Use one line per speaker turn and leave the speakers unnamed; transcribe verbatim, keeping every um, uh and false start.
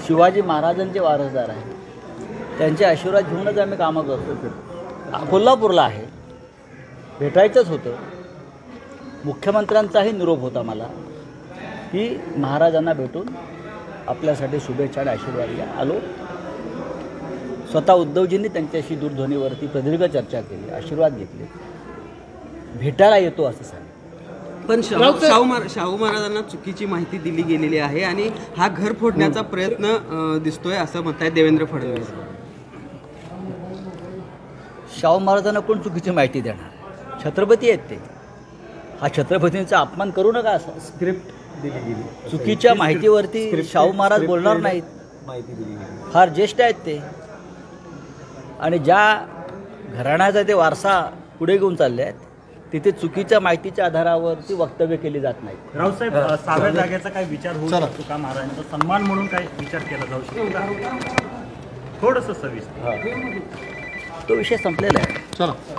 शिवाजी महाराजांचे वारसदार आहे, त्यांचे आशीर्वाद घेऊनच आम्ही कामं करतो. कोल्हापूरला आहे, भेटायचंच होतं. मुख्यमंत्र्यांचाही निरोप होता मला की महाराजांना भेटून आपल्यासाठी शुभेच्छा आणि आशीर्वाद घ्या. आलो. स्वतः उद्धवजींनी त्यांच्याशी दूरध्वनीवरती प्रदीर्घ चर्चा केली, आशीर्वाद घेतले, भेटायला येतो असं सांगितलं.
पण शाहू शाहू महाराज शाहू महाराजांना चुकीची माहिती दिली गेलेली आहे आणि हा घर फोडण्याचा प्रयत्न दिसतोय असं म्हणतायत देवेंद्र फडणवीस.
शाहू महाराजांना कोण चुकीची माहिती देणार? छत्रपती आहेत ते. हा छत्रपतींचा अपमान करू नका. असं
स्क्रिप्ट दिली गेली,
चुकीच्या माहितीवरती शाहू महाराज बोलणार नाहीत.
माहिती दिली गेली.
फार ज्येष्ठ आहेत ते आणि ज्या घराण्याचा ते वारसा पुढे घेऊन चालले आहेत तिथे चुकीच्या माहितीच्या आधारावरती वक्तव्य केली जात नाहीत.
रावसाहेब, सहाव्या जागेचा काय विचार होऊ शकतो का? महाराजांचा सन्मान म्हणून काय विचार केला जाऊ शकतो? थोडंसं सविस्तर.
तो विषय संपलेला आहे.
चला.